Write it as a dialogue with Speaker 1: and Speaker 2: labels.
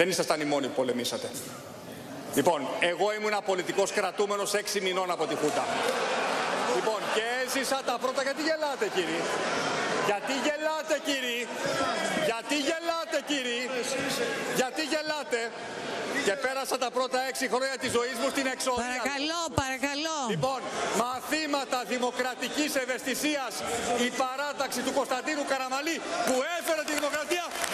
Speaker 1: Δεν ήσασταν οι μόνοι που πολεμήσατε. Λοιπόν, εγώ ήμουν πολιτικός κρατούμενος 6 μηνών από τη Χούντα. Λοιπόν, και έζησα τα πρώτα... Γιατί γελάτε, κύριοι? Γιατί γελάτε, κύριοι? Γιατί γελάτε, κύριοι? Γιατί γελάτε? Και πέρασα τα πρώτα 6 χρόνια της ζωής μου στην εξορία.
Speaker 2: Παρακαλώ, παρακαλώ.
Speaker 1: Λοιπόν, μαθήματα δημοκρατικής ευαισθησίας, η παράταξη του Κωνσταντίνου Καραμανλή που έφερε τη δημοκρατία